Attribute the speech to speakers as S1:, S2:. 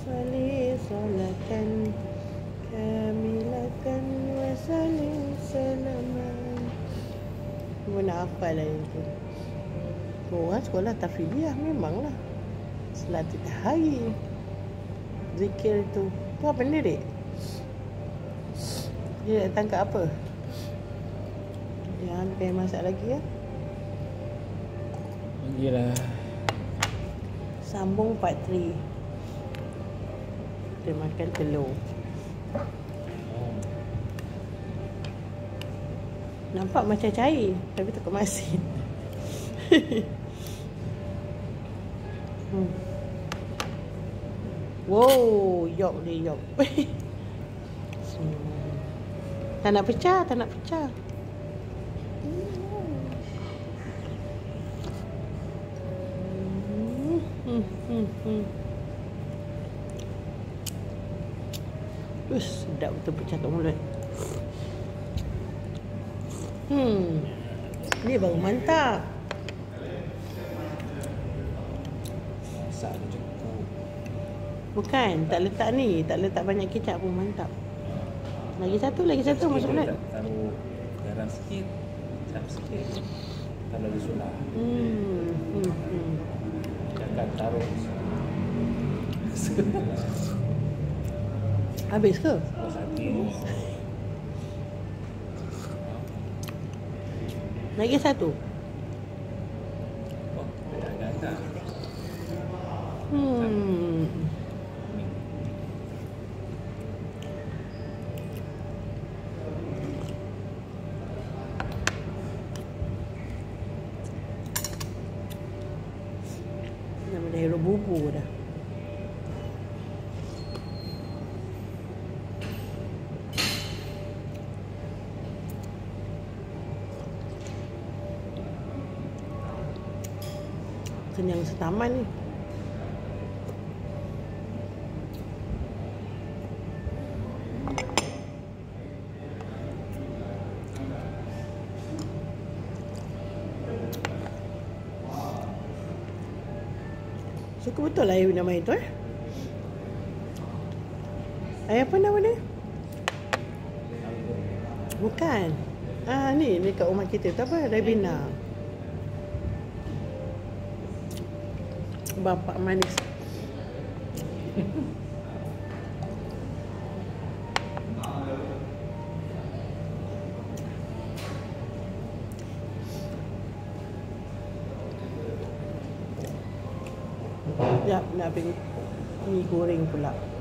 S1: salli salatan kamilatan wa sallim salaman. Mana hafal lah itu. Orang sekolah tafidiyah memanglah salat tahari, zikir tu. Tu apa benda dek? Dia nak tangkap apa? Jangan pengen masak lagi ya.
S2: Bagilah.
S1: Sambung part 3. Kita makan telur. Nampak macam cair tapi tak kemasin. Wow, yok dia yok. Tak nak pecah, tak nak pecah. Sedap betul pecah kat mulut. Ni baru mantap.
S2: Masak tu cukup.
S1: Bukan, tak letak ni, tak letak banyak kecap pun mantap. Lagi satu masuk mulut.
S2: Taruh garam sikit, kecap sikit. Kalau ada sulah. Jangan taruh.
S1: Habis ke?
S2: Habis.
S1: Lagi satu.
S2: Oh, agak-agak.
S1: Nama dia hero bubur dah. Kenyang setaman ni. Suka betul lah air nama itu Air apa nama dia? Bukan. Ni dekat rumah kita tu apa? Ribena. Bapak manis. Sekejap nak pergi mi goreng pula.